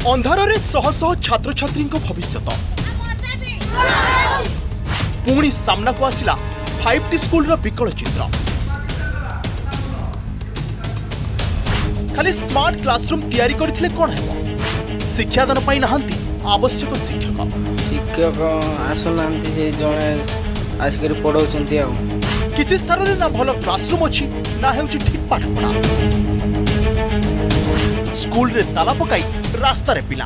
अंधारे शह शह छात्र छात्री भविष्य पुणी सामना को आसिला 5T स्कूल विकल चित्र। खाली स्मार्ट क्लासरूम तैयारी करथिले कोन हेबो? शिक्षादान पाई नहांती आवश्यक शिक्षक आसुनांती से जणे आसिकर पढौचंती आ किछि स्थान रे ना भलो क्लासरूम अछि ना हेउछि ठीक पाठ पढा। स्कूल रे ताला पकाई रास्ता रे पिला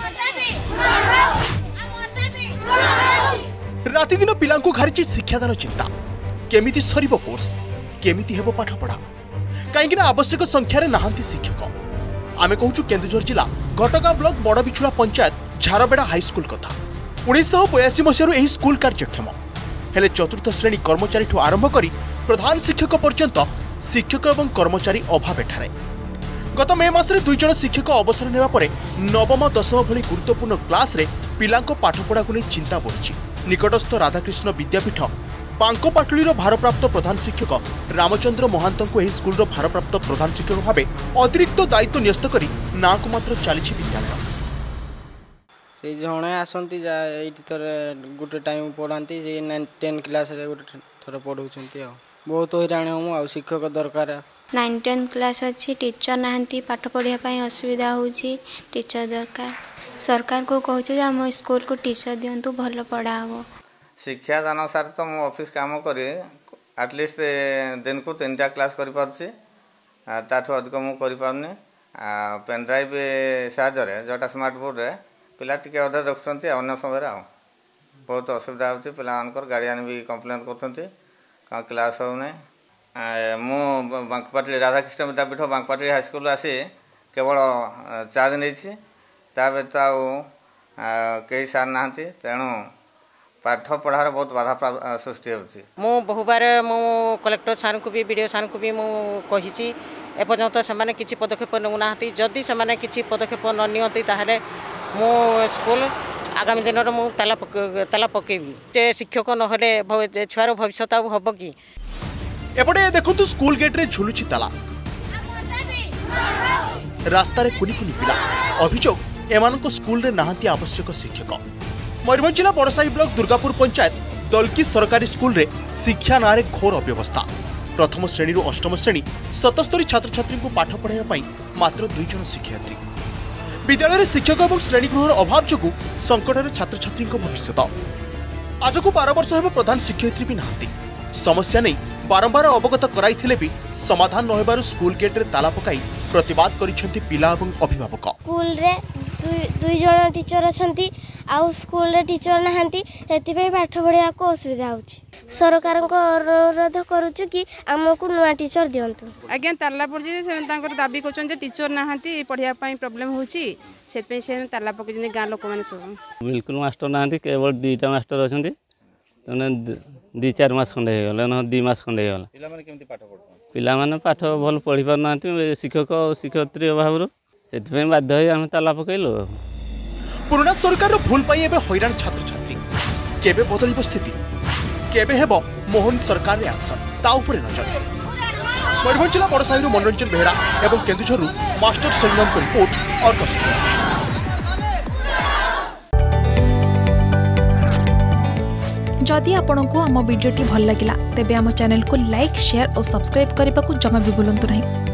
राति दिन पिला को घारिछि शिक्षादान चिंता। केमिति सरिबो कोर्स, केमिति हेबो पाठ पढा, कहीं आवश्यक संख्यार नहांती शिक्षक। आमे कहूँ केन्दुझर जिला घटगाँ ब्लॉक बड़बिछुड़ा पंचायत झारबेड़ा हाईस्कूल कथा। 1982 मसीह यह स्कूल कार्यक्षम हेले चतुर्थ श्रेणी कर्मचारी आरंभ कर प्रधान शिक्षक पर्यंत शिक्षक और कर्मचारी अभाव एठारे। गत मे मासरे 2 जन शिक्षक अवसर नेबा परे नवम दशम भली गुरुत्वपूर्ण क्लास रे पिलांको पाठपढ़ा को नहीं चिंता बढ़ी। निकटस्थ राधाकृष्ण विद्यापीठ बांकोपाटुलीर भारप्राप्त प्रधान शिक्षक रामचंद्र महांत को स्कूल भारप्राप्त प्रधान शिक्षक भाव अतिरिक्त दायित्व न्यस्त कर ना को मात्र चली विद्यालय से जणे आसंती गोटे टाइम पढ़ाती 9-10 क्लास रे गोटे थोड़ा पढ़ाउछंती बहुत हैरान हम शिक्षक दरकार। 9-10 क्लास अच्छी टीचर नहांती पाठ पढ़ाई असुविधा होची टीचर दरकार। सरकार को कहूँ आम स्कूल को टीचर दिंतु भल पढ़ा हम। शिक्षादान सार तो मु ऑफिस काम करी एटलिस्ट दिन को 3टा क्लास कर पारछि ताठो अधिक मु करि पारनी। पेन ड्राइव साहाय्य जोटा स्मार्ट बोर्ड रे पिला टिके अधा देखुछंती अन्य समय बहुत असुविधा होछि। पिला मानकर गार्डियन भी कंप्लेन करथंती का क्लास हो नै। मु बांकपाटली राधाकृष्ण विद्यापीठ बांकपाटली हाई स्कूल आसी केवल 4 दिन होछि। ता व्यतीत कई सार नाहंती तेणु पाठ पढ़ार बहुत बाधा सृष्टि होछि। मु बहुबार मु कलेक्टर सार को भी वीडियो सार को भी मु कहिछि एपर्यंत से किसी पदक्षेप नौना जदि से किसी पदक्षेप न नियंती ताहले मु स्कूल आगामी दिन में ताला पकेबी। जे शिक्षक नहले छुआर भविष्य हम कि एपटे देखु स्कूल गेट रे झुलुछि ताला रास्ता रे कुनी कुनी पिला अभियोग एमानको स्कूल रे नहांती आवश्यक शिक्षक। मयूरभंज जिला बड़साही ब्लॉक दुर्गापुर पंचायत दलकी सरकारी स्कूल रे शिक्षा नारे घोर अव्यवस्था। प्रथम श्रेणी रु अष्टम श्रेणी 77 छात्र छात्री को पाठ पढ़ाई मात्र 2 जन शिक्षयित्री। विद्यालय शिक्षक और श्रेणीगृहर अभाव जो संकट छात्र छात्री भविष्य। आज को 12 वर्ष हो प्रधान शिक्षयित्री भी नहांती। समस्या नहीं बारंबार अवगत कराइथिले भी समाधान न होबारु स्कूल गेट रे ताला पकाई प्रतिवाद करिसेंती पिला और अभिभावक। स्कूल रे 2 जन टीचर अछंती आउ स्कूल रे टीचर नहांती सेति पाठ पढ़िया को असुविधा होची। सरकार को अनुरोध करूछु कि हमको नुआ टीचर दियंतु। आज्ञा ताला पड़जी से तांकर दाबी करछन जे टीचर नहांती पढ़िया पई प्रॉब्लम होची सेति से ताला पके गाँ लोक माने सब बिल्कुल मास्टर नहांती केवल 2टा मास्टर अछंती तने 2-4 मास खंडे हे गले न 2 मास खंडे हे गले। पिला माने केमती पाठ पढछन? पिला माने पाठ भल पढ़ी पार नांती शिक्षक शिक्षयित्री अभाव रो सेति बाध्य होई हम ताला पकेलो। पुराना सरकार भूल पाई एबे हैरान छात्र छात्री केबे बदलिब स्थिति केबे हेबो मोहन सरकार रे एक्शन ता ऊपर नजर। मयूरभंज जिला बड़साही मनोरंजन बेहरा एवं केन्दुझर मास्टर संगम को रिपोर्ट और कष्ट। जदि आपंक आम भिडी भल लगा तेब आम चैनल को लाइक शेयर और सब्सक्राइब करने को जमा भी भूलु नहीं।